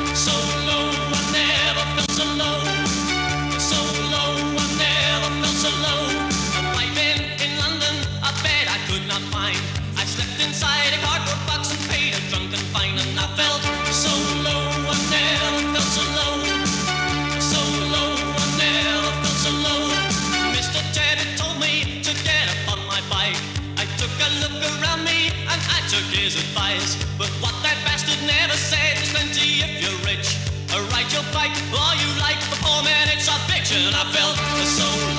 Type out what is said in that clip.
So low, I never felt so low. So low, I never felt so low. A pipe in London, a bed I could not find. I slept inside a cardboard box and paid a drunken fine, and I felt so low, I never felt so low. So low, I never felt so low. Mr. Tebbit told me to get up on my bike. I took a look around me and I took his advice. But what that bastard never said is plenty if you're rich. Ride your bike all you like, the poor man it's a bitch. And I felt so